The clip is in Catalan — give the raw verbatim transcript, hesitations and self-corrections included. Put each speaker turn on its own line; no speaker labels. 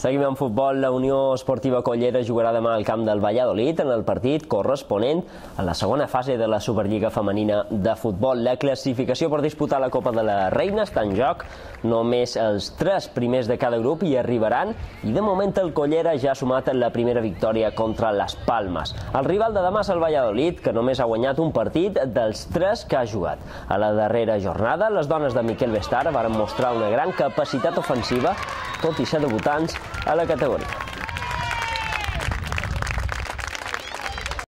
Seguim en futbol. La Unió Esportiva Cullera jugarà demà al camp del Valladolid en el partit corresponent a la segona fase de la Superliga Femenina de Futbol. La classificació per disputar la Copa de la Reina està en joc. Només els tres primers de cada grup hi arribaran i de moment el Cullera ja ha sumat la primera victòria contra les Palmes. El rival de demà és el Valladolid, que només ha guanyat un partit dels tres que ha jugat. A la darrera jornada, les dones de Miquel Bestar varen mostrar una gran capacitat ofensiva, tot i ser debutants a la categoria.